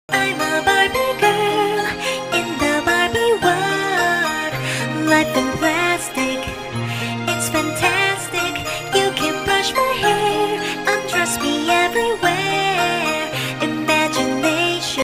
I'm a Barbie girl in the Barbie world. Life in plastic, it's fantastic.